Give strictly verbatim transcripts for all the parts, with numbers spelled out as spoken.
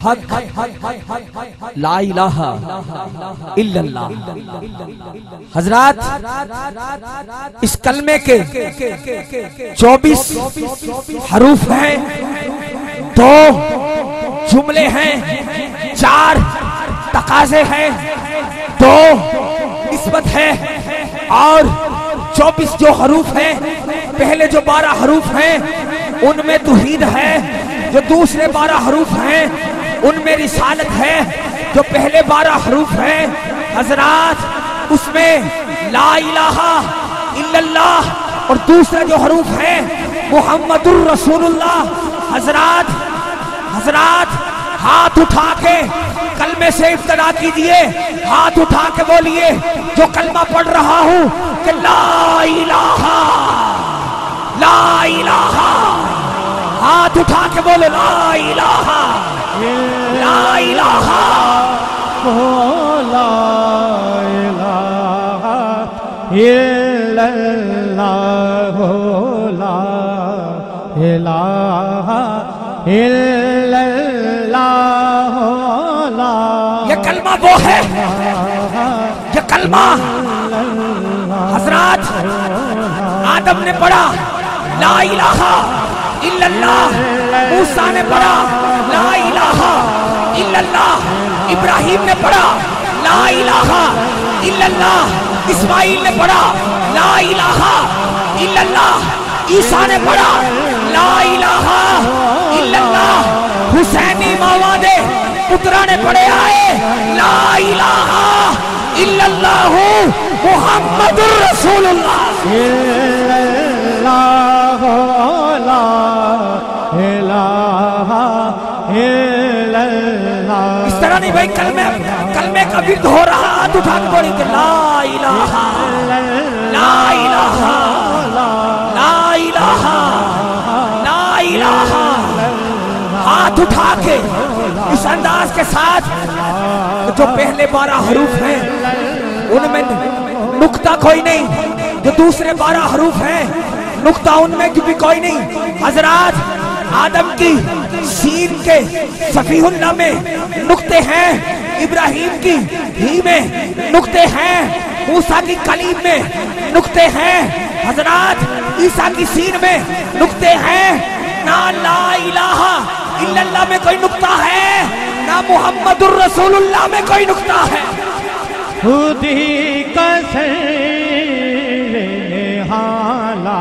حق لا الہ الا اللہ۔ حضرات اس کلمے کے چوبیس حروف ہیں، دو جملے ہیں، چار تقاضے ہیں، دو نسبت ہے، اور چوبیس جو حروف ہیں، پہلے جو بارہ حروف ہیں ان میں توحید ہے، جو دوسرے بارہ حروف ہیں ان میں رسالت ہے، جو پہلے بارہ حروف ہیں حضرات اس میں لا الہ الا اللہ، اور دوسرے جو حروف ہیں محمد الرسول اللہ۔ حضرات حضرات ہاتھ اٹھا کے کلمے سے ابتدا کیجئے، ہاتھ اٹھا کے بولیے جو کلمہ پڑھ رہا ہوں کہ لا الہ لا الہ، ہاتھ اٹھا کے بولے لا الہ لا الہ لا الہ الا اللہ لا الہ الا اللہ لا۔ یہ کلمہ وہ ہے، یہ کلمہ حضرات آدم نے پڑھا لا الہ الا اللہ، موسیٰ نے پڑھا لا الہ الا اللہ، ابراہیم نے پڑھا لا الہ الا اللہ، اسماعیل نے پڑھا لا الہ الا اللہ، عیسیٰ نے پڑھا لا الہ الا اللہ، حسینی ماوادے پترا نے پڑھے آئے لا الہ الا اللہ محمد الرسول اللہ۔ لا الہ الا اللہ۔ اس طرح نہیں بھائی، کلمے کلمے کا ورد ہو رہا، ہاتھ اٹھا کے بولی کہ لا الہ لا الہ لا الہ لا الہ، ہاتھ اٹھا کے اس انداز کے ساتھ جو پہلے بارہ حروف ہیں ان میں نقطہ کوئی نہیں، جو دوسرے بارہ حروف ہیں نقطہ ان میں بھی کوئی نہیں۔ حضرات آدم کی سین کے صفیح اللہ میں نقطے ہیں، ابراہیم کی ہی میں نقطے ہیں، موسیٰ کی کلیم میں نقطے ہیں، حضرات عیسیٰ کی سین میں نقطے ہیں، نہ لا الہ الا اللہ میں کوئی نقطہ ہے، نہ محمد الرسول اللہ میں کوئی نقطہ ہے۔ خود ہی کا سر لا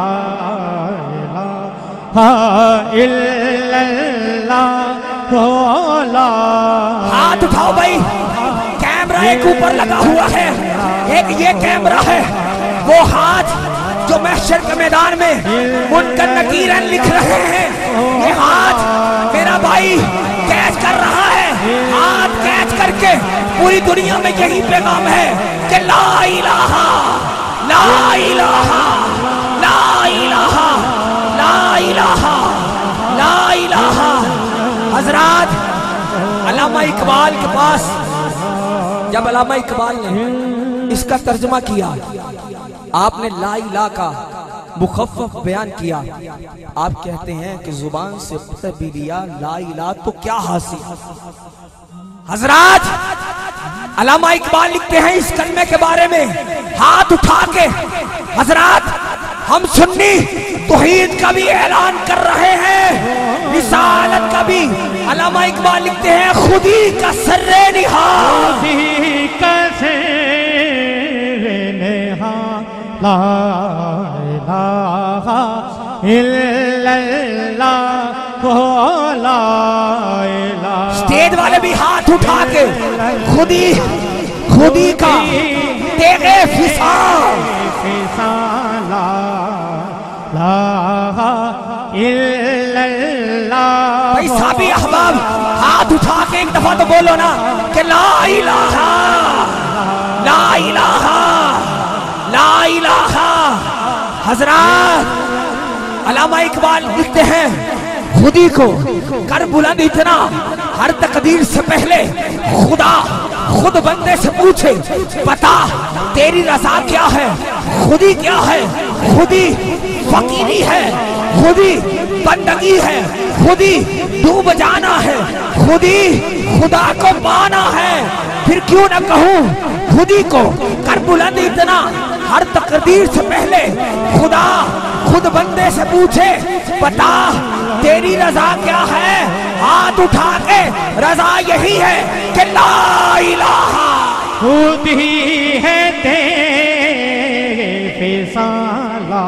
الہ الا اللہ لا۔ ہاتھ اٹھاؤ بھائی، کیمرہ ایک اوپر لگا ہوا ہے، ایک یہ کیمرہ ہے، وہ ہاتھ جو محشر کے میدان میں منکر نکیرن لکھ رہے ہیں، یہ ہاتھ میرا بھائی کیچ کر رہا ہے، ہاتھ کیچ کر کے پوری دنیا میں یہی پیغام ہے کہ لا الہ لا الہ لا الہ لا الہ لا الہ۔ حضرات علامہ اقبال کے پاس جب علامہ اقبال نے اس کا ترجمہ کیا، آپ نے لا الہ کا مخفف بیان کیا، آپ کہتے ہیں کہ زبان سے پتہ بھی لیا لا الہ تو کیا حاصل۔ حضرات علامہ اقبال لکھتے ہیں اس کلمے کے بارے میں ہاتھ اٹھا کے، حضرات ہم سنی توحید کا بھی اعلان کر رہے ہیں، رسالت کا بھی۔ علامہ اقبال لکھتے ہیں خودی کا سر نہا، خودی کا سر نہا لا الہ الا اللہ لا الہ۔ اسٹیج والے بھی ہاتھ اٹھا کے خودی خودی کا تیغ فسان لا الہ الا اللہ۔ بھائی صحابی احباب ہاتھ اٹھا کے ایک دفعہ تو بولو نا کہ لا الہ لا الہ لا الہ۔ حضرات علامہ اقبال لکھتے ہیں خودی کو کر بلند اتنا، ہر تقدیر سے پہلے خدا خود بندے سے پوچھے بتا تیری رضا کیا ہے، خودی کیا ہے، خودی فقیری ہے، خودی بندگی ہے، خود ہی ڈوب جانا ہے، خود ہی خدا کو پانا ہے، پھر کیوں نہ کہوں خود ہی کو کر بلند اتنا، ہر تقدیر سے پہلے خدا خود بندے سے پوچھے بتا تیری رضا کیا ہے، ہاتھ اٹھا کے رضا یہی ہے کہ لا الہ، خود ہی ہے تیرے فیصل، لا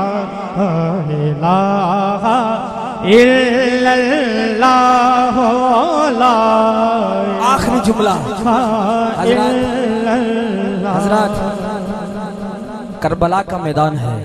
الہ الا اللہ، لا آخری جملہ حضرات، کربلا کا میدان ہے،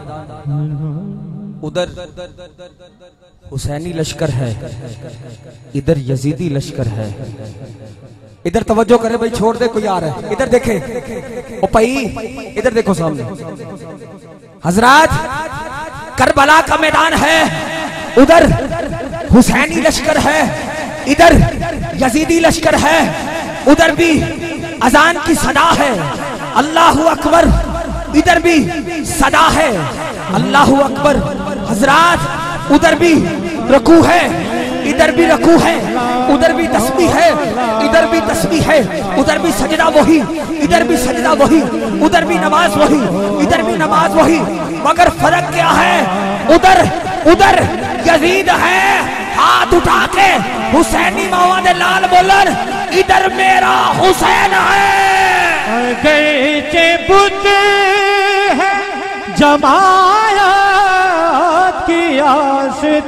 ادھر حسینی لشکر ہے، ادھر یزیدی لشکر ہے، ادھر توجہ کرے بھائی، چھوڑ دے کوئی آ رہا ہے، ادھر دیکھیں او پئی، ادھر دیکھو سامنے حضرات، کربلا کا میدان ہے، ادھر حسینی لشکر ہے، ادھر یزیدی لشکر ہے، ادھر بھی اذان کی صدا ہے اللہ اکبر، ادھر بھی صدا ہے اللہ اکبر، حضرات ادھر بھی رکوع ہے، ادھر بھی رکوع ہے، ادھر بھی تسبیح ہے، ادھر بھی تسبیح ہے، ادھر بھی سجدہ وہی، ادھر بھی سجدہ وہی، ادھر بھی نماز وہی، ادھر بھی نماز وہی، مگر فرق کیا ہے، ادھر ادھر یزید ہے، ہاتھ اٹھا کے حسینی مواد لال بولن، ادھر میرا حسین ہے، اگرچہ بت ہے جماعت کی آستینوں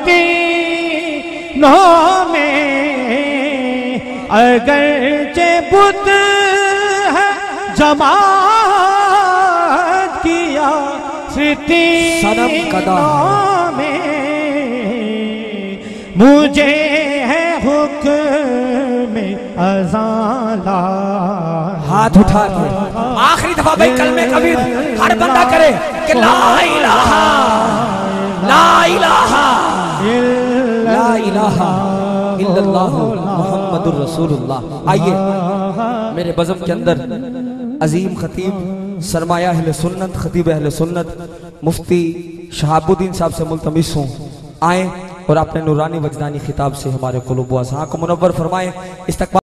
میں، اگرچہ بت ہے جماعت کی آستینوں میں، مجھے ہے حکم اذان لا، ہاتھ اٹھا کے آخری دفعہ بھائی کلمہ کبیر ہر بندہ کرے کہ لا الہ لا الہ لا الہ الا اللہ محمد الرسول اللہ۔ آئیے میرے بزم کے اندر عظیم خطیب سرمایہ اہل سنت، خطیب اہل سنت مفتی شہاب الدین صاحب سے ملتمس ہوں، آئیں اور اپنے نورانی وجدانی خطاب سے ہمارے قلوب و اذہان کو منور فرمائیں۔ استقبال